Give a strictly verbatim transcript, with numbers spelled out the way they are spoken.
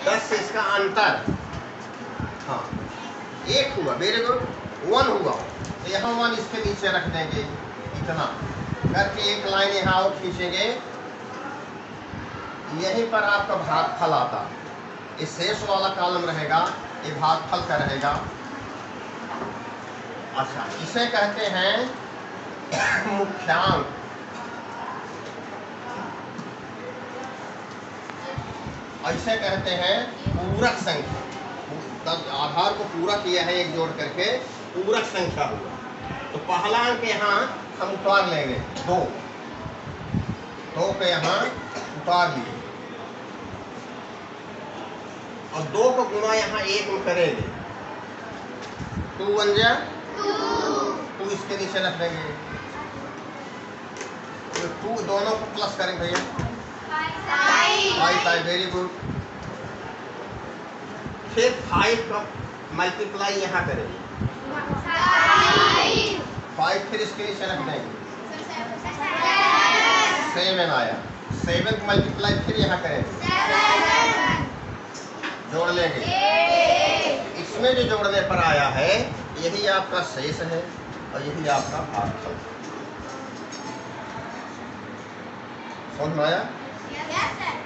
दस से इसका अंतर, हाँ एक हुआ, वेरी गुड, वन हुआ, तो यहाँ वन इसके नीचे रख देंगे, इतना करके एक लाइन यहाँ और खींचेंगे, यहीं पर आपका भागफल आता, इस शेष वाला कॉलम रहेगा, ये भागफल का रहेगा। अच्छा, इसे कहते हैं मुख्यांक, ऐसे कहते हैं पूरक संख्या, तब आधार को पूरा किया है एक जोड़ करके पूरक संख्या हुआ। तो पहला अंक यहाँ हम उतार लेंगे, दो, दो के यहाँ उतार लिए, और दो को गुणा यहाँ एक में करेंगे, टू वन जा टू, इसके नीचे रख देंगे, तो टू दोनों को प्लस करेंगे भैया, फाइव फाइव, वेरी गुड। फिर फाइव का मल्टीप्लाई यहाँ करेंगे, फाइव, फिर इसके नीचे रख देंगे, सेवन आया, सेवन का मल्टीप्लाई फिर यहाँ करेंगे, जोड़ लेंगे, इसमें जो जोड़ने पर आया है यही आपका शेष है और यही आपका भागफल। समझ में आया?